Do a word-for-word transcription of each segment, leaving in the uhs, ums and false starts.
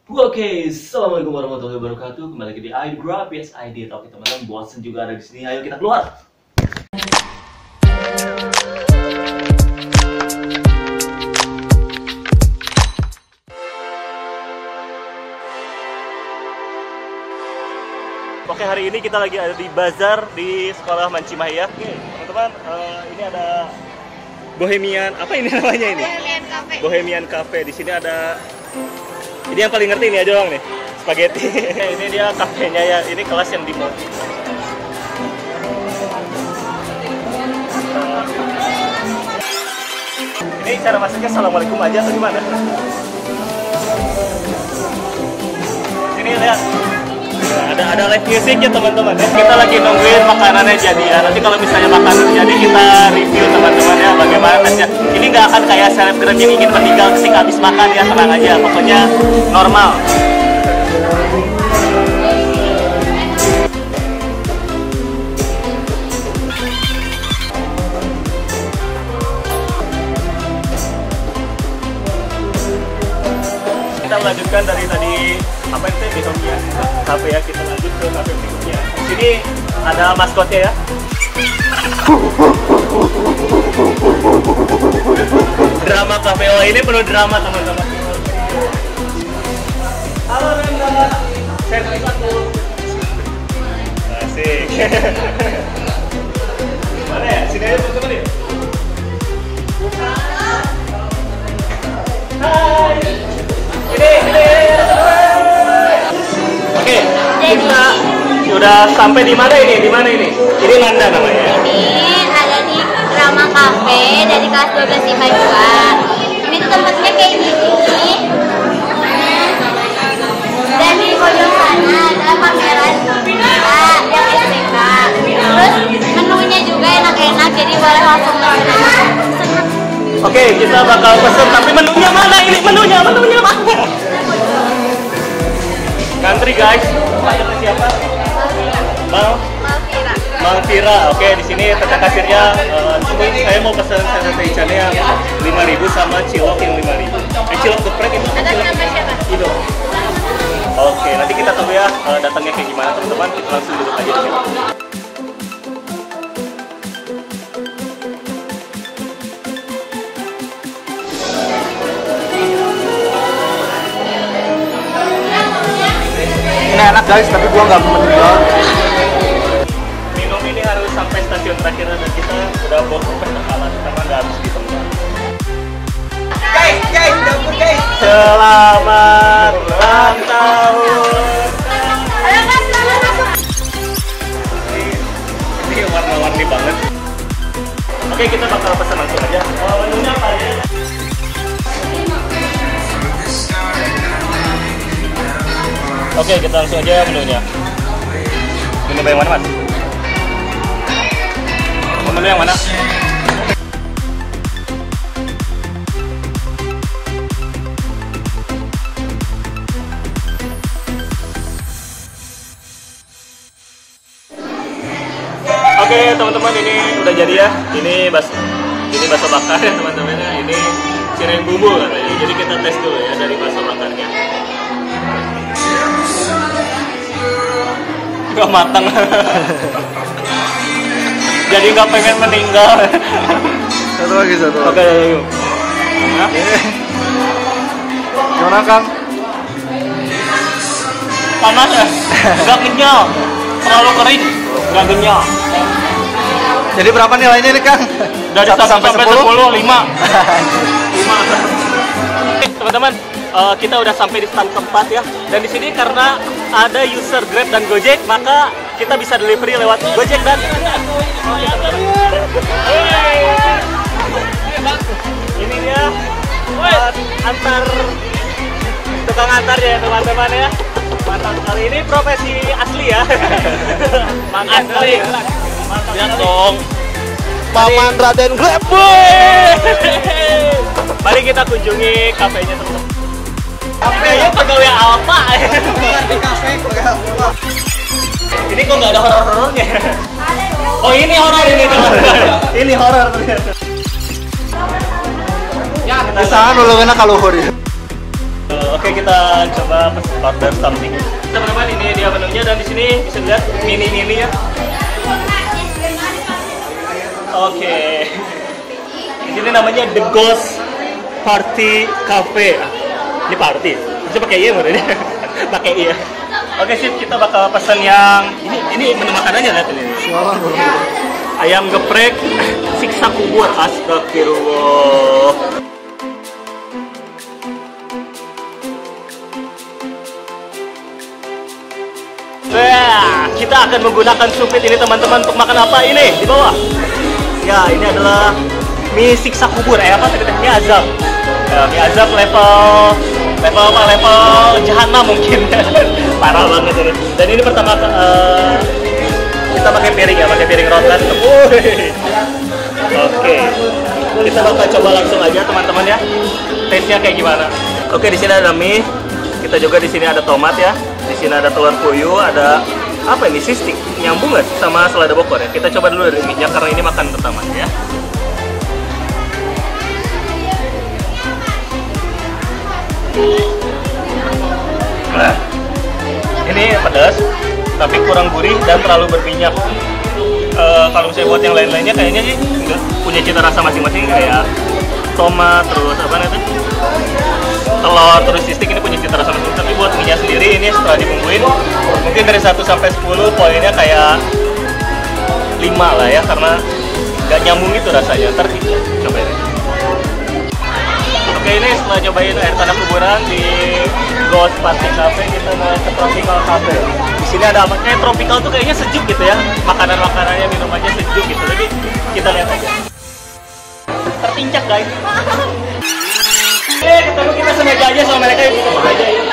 Oke, assalamualaikum warahmatullahi wabarakatuh. Kembali lagi di I D Grab, yes I D. Oke teman-teman, bosan juga ada di sini. Ayo kita keluar. Oke, hari ini kita lagi ada di bazar di sekolah Mancimahya. Oke, teman-teman, uh, ini ada Bohemian, apa ini namanya ini? Bohemian Cafe. Bohemian Cafe. Di sini ada, ini yang paling ngerti ini aja doang nih, spaghetti. Ini dia kafenya ya. Ini kelas yang di mall. Ini cara masaknya assalamualaikum aja atau gimana? Sini lihat. Nah, ada ada live musicnya teman-teman. Kita lagi nungguin makanannya jadi ya. Nanti kalau misalnya makanan jadi kita review teman-teman ya bagaimana tesnya. Ini nggak akan kayak selebgram yang ingin meninggal ketika habis makan ya, tenang aja. Pokoknya normal. Kita melanjutkan dari tadi apa itu Bohemian Cafe ya, kita lanjut ke cafe berikutnya. Di sini ada maskotnya ya. Drama cafe, oh ini penuh drama teman-teman. Halo Renda, saya terlibat tuh. Asik. Mana ya? Sini aja teman-teman ya. Hai. Ini, ini. Oke, kita sudah sampai di mana ini? Di mana ini? Ini Nanda namanya. Ini ada di Drama Cafe dari kelas dua belas I P A dua. Ini tuh tempatnya kayak gini. Dan di pojok sana ada pameran kita yang S D K. Terus menunya juga enak-enak, jadi boleh langsung pesen. Oke, kita bakal pesen, tapi menunya mana ini? Menunya, menunya mana? Ngantri guys. Ada siapa? Mal? Malvira. Malvira. Oke, di sini tata kasirnya. Uh, saya mau pesen sate ikannya yang lima ribu sama cilok yang lima ribu. Eh, cilok geprek itu. Ada cilok. nama siapa? Ido. Oke, nanti kita tunggu ya uh, datangnya kayak gimana teman-teman. Kita langsung duduk aja di sini. Ini enak guys, tapi gua nggak meninggal. Minum ini harus sampai stasiun terakhir dan kita udah bawa sampai Takalan karena nggak habis di tempat. Guys, guys, dapur guys. Selamat ulang tahun. Ayo Mas, selamat masuk. Ini, ini warna-warni banget. Oke, kita bakal pesan langsung aja. Oh, menunya apa ya? Oke, kita langsung aja menunya. Minum yang mana, Mas? Menu yang mana? Oke, teman-teman, ini udah jadi ya. Ini bakso, ini bakso bakar ya, teman-teman. Ini cireng bumbu katanya. Jadi kita tes dulu ya dari bakso bakarnya. Gak matang. Jadi nggak pengen meninggal. Satu lagi, satu lagi. Oke, yuk. Nah. Gimana Kang? Panas ya? Nggak kenyal. Terlalu kering. Nggak kenyal. Jadi berapa nilainya nih Kang? Dari satu sampai sepuluh, lima. lima. Teman-teman, uh, kita udah sampai di stand keempat ya. Dan di sini karena ada user Grab dan Gojek, maka kita bisa delivery lewat Gojek dan ini dia uh, antar tukang antar ya teman-teman ya. Mantap sekali, ini profesi asli ya. Mantap sekali. Lihat dong. Paman Raden Grab. Mari kita kunjungi kafenya teman-teman. Kafenya pegawai apa? Di kafe. Ini kok nggak ada horor-horornya? Oh ini horor ini teman-teman. Ini horor ternyata. Ya, di sana dulu kena kaluhur ya. Oke, kita coba order something. Teman-teman, ini dia menunya dan di sini bisa lihat mini-mini ya. Oke. Di sini namanya The Ghost Party Cafe. Ini party. Bisa pakai iya menurutnya. Pakai iya. Oke sip, kita bakal pesan yang ini ini menu makanannya lihat ini. Ayam geprek siksa kubur. Astagfirullah. Wah, kita akan menggunakan supit ini teman-teman untuk makan apa ini di bawah? Ya, ini adalah mie siksa kubur. Eh apa tadi? Mie azab. Ya, mie azab level level apa? Level jahanam mungkin. Parah banget ini. Dan ini pertama uh, kita pakai piring ya, pakai piring rotan. Oke, kita bakal coba langsung aja teman-teman ya. Taste-nya kayak gimana? Oke, di sini ada mie. Kita juga di sini ada tomat ya. Di sini ada telur puyuh, ada apa ini sistik nyambung nggak sama selada bokor ya. Kita coba dulu dari mie-nya karena ini makan pertama ya. Nah, ini pedas tapi kurang gurih dan terlalu berminyak. Uh, kalau saya buat yang lain-lainnya kayaknya sih enggak punya cita rasa masing-masing kayak tomat terus apa namanya telur terus sistik ini punya cita rasa masing-masing. Tapi buat mie-nya sendiri ini setelah dibumbuin mungkin dari satu sampai sepuluh poinnya kayak lima lah ya karena nggak nyambung gitu rasanya. Ntar cobain aja. Oke, ini setelah cobain air tanah kuburan di Ghost Party Cafe, kita mau ke Tropical Cafe. Di sini ada apa? Kayak tropical tuh kayaknya sejuk gitu ya. Makanan-makanannya, minumannya sejuk gitu. Tapi kita lihat aja. Terpincak guys. Eh, ketemu kita semeja aja sama mereka yang kita aja ya.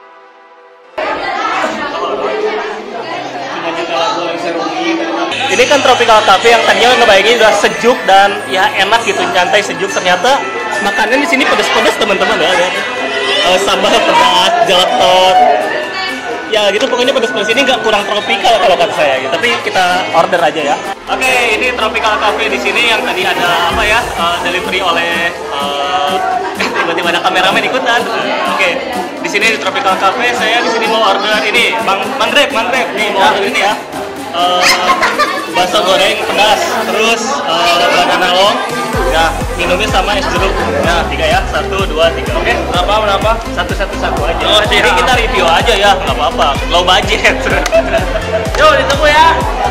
Ini kan Tropical Cafe yang tadinya ngebayangin udah sejuk dan ya enak gitu, nyantai sejuk. Ternyata makanan di sini pedas-pedas teman-teman ya. Uh, sambal pedas, jelatot. Ya gitu pokoknya pedas-pedas ini nggak kurang tropikal kalau kata saya gitu. Tapi kita order aja ya. Oke, ini Tropical Cafe di sini yang tadi ada apa ya? Uh, delivery oleh uh, tiba-tiba ada kameramen ikutan. Oke, di sini di Tropical Cafe saya di sini mau order ini, Bang Mangrep, Mangrep nih mau order ini ya. Uh, bakso goreng pedas, terus uh, banana long, ya minumnya sama es jeruk, ya tiga ya, satu, dua, tiga, oke? Berapa berapa? Satu satu satu aja. Oh, jadi kita review aja ya, nggak apa-apa, low budget. Yuk ditunggu ya.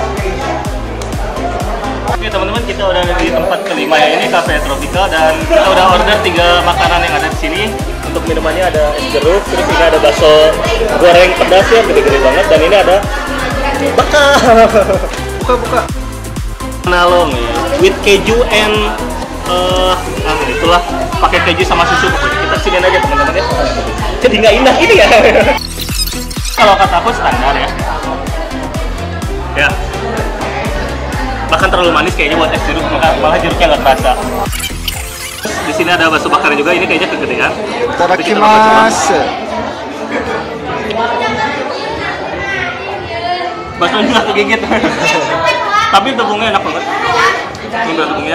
Oke teman-teman, kita udah ada di tempat kelima ya, ini Cafe Tropical dan kita udah order tiga makanan yang ada di sini. Untuk minumannya ada es jeruk, terus ini ada bakso goreng pedas ya, gede-gede banget, dan ini ada bakar. Buka buka. Nalong ya, with keju and uh, ah itulah pakai keju sama susu pokoknya. Kita siniin aja teman-teman ya. Jadi nggak indah ini ya. Kalau kata aku standar ya. Ya. Bahkan terlalu manis kayaknya buat es jeruk, malah jeruknya nggak terasa. Di sini ada bakso bakar juga, ini kayaknya kegedean. Itadakimasu. Baksonya nggak kegigit. Tapi tepungnya enak banget. Ini udah tepungnya.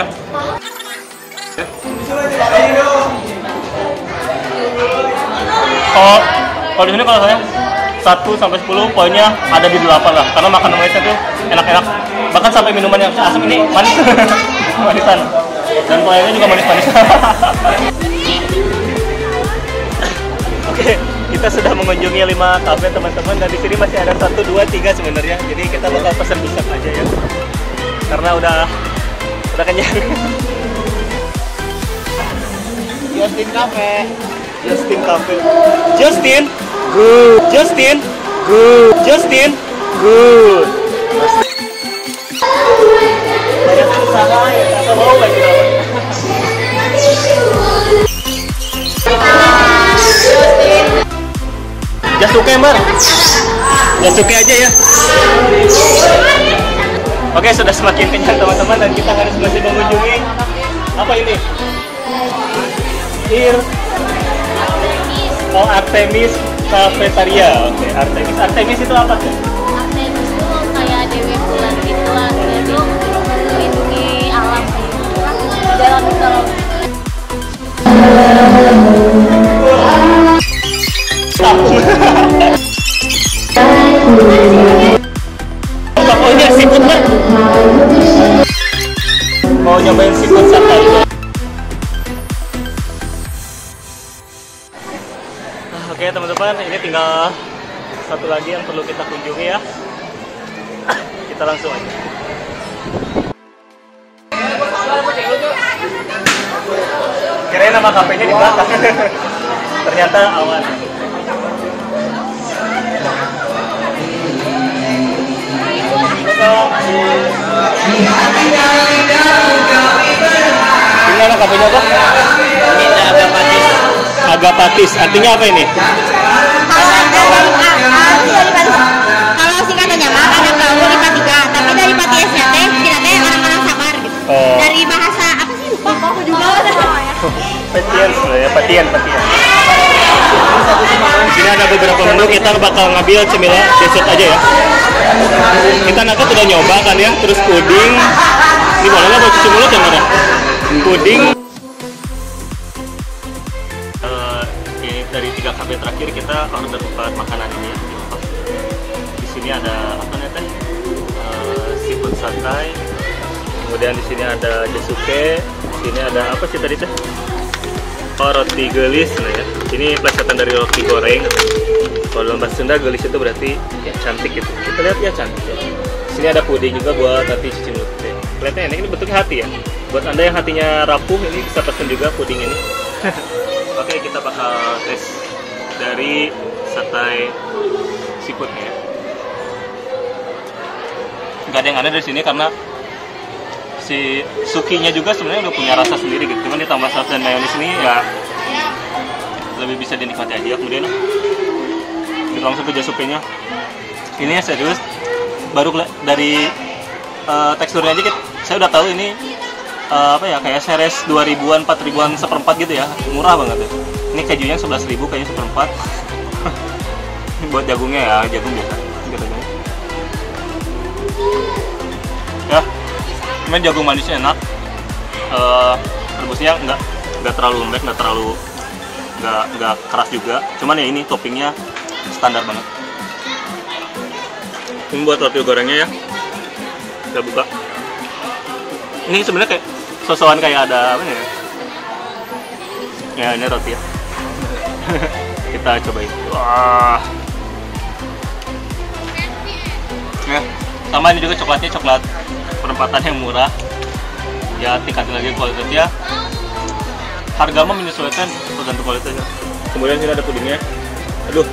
Kalau kalau di sini kalau saya satu sampai sepuluh poinnya ada di delapan lah. Karena makan manisnya tuh enak-enak. Bahkan sampai minuman yang asam ini manis. Manisan. Dan pelayannya juga manis-manis. Oke, kita sudah mengunjungi lima kafe teman-teman dan di sini masih ada satu, dua, tiga sebenarnya. Jadi kita bakal pesan bisa aja ya. Karena udah udah kenyang. Justin Cafe. Justin Cafe. Justin. Good. Justin. Good. Justin. Good. Banyak usaha ya, ternyata mau lagi lawan. Jasuke Mbak. Jasuke aja ya. Oke, sudah semakin kenyang teman-teman dan kita harus masih mengunjungi apa ini? Ir Oh, Artemis Cafetaria. Oke, Artemis. Artemis itu apa sih? Artemis itu kayak dewi bulan gitu lah. Dia tuh melindungi alam dalam dalam. kampung. Oh ini seafood kan? Mau nyobain seafood satay. Oke teman-teman, ini tinggal satu lagi yang perlu kita kunjungi ya. Kita langsung aja. Kirain nama kafenya di belakang. Ternyata awan. Gimana kafenya kok? Ini Agapatis. Agapatis, artinya apa ini? Kalau singkatannya mah ada gaul di Patiga, tapi dari Patiesnya teh kita teh orang-orang sabar gitu. Oh. Dari bahasa apa sih lupa kok aku juga. Patian ya, patian, patian. Ini ada beberapa menu, kita bakal ngambil cemilan dessert aja ya. Kita nanti udah nyoba kan ya, terus puding. Ini boleh nggak buat cuci mulut ya mana? Puding. Uh, ini dari tiga kafe terakhir kita order buat makanan ini ya. Di sini ada apa nih teh? Uh, seafood satay. Kemudian di sini ada jasuke. Di sini ada apa sih tadi teh? Oh, roti gelis, nah ya. Ini plesetan dari roti goreng. Kalau dalam bahasa Sunda gelis itu berarti ya cantik gitu. Kita lihat ya cantik ya. Di sini ada puding juga buat nanti cuci mulut. Kelihatannya enak, ini bentuknya hati ya. Buat anda yang hatinya rapuh ini bisa pesen juga puding ini. Oke, kita bakal tes dari satay seafoodnya ya. Gak ada yang aneh dari sini karena si sukinya juga sebenarnya udah punya rasa sendiri gitu, cuman ditambah saus dan mayonis ini ya lebih bisa dinikmati aja. Kemudian kita langsung ke jasukenya. Ini serius baru dari uh, teksturnya aja kita, saya udah tahu ini uh, apa ya, kayak seres dua ribuan, empat ribuan seperempat gitu ya, murah banget ya. Ini kejunya sebelas ribu kayaknya seperempat. Buat jagungnya ya, jagung biasa gitu aja ya. Cuman jagung manisnya enak, uh, rebusnya nggak nggak terlalu lembek, nggak terlalu nggak nggak keras juga. Cuman ya ini toppingnya standar banget. Ini buat roti gorengnya ya, kita buka. Ini sebenarnya kayak sosokan kayak ada apa ya? Ya ini roti ya. Kita cobain. Wah. Ya, sama ini juga coklatnya coklat perempatan yang murah ya, tingkatin lagi kualitasnya, harga mah menyesuaikan tergantung kualitasnya. Kemudian sini ada pudingnya, aduh,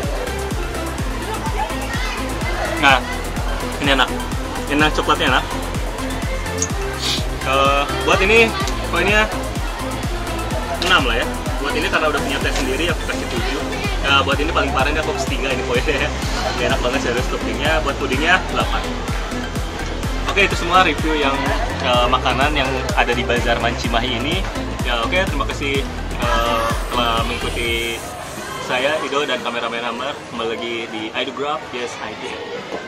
nah ini enak, ini enak, coklatnya enak. Uh, buat ini poinnya enam lah ya. Buat ini karena udah punya tes sendiri aku kasih tujuh. Nah, buat ini paling parah aku kasih tiga ini poinnya. Enak banget serius toppingnya. Buat pudingnya delapan. Oke, itu semua review yang uh, makanan yang ada di Bazar Mancimahi ini. Ya oke, terima kasih uh, telah mengikuti saya, Ido, dan kameramen Amar. Kembali lagi di I Do Grab, yes I did.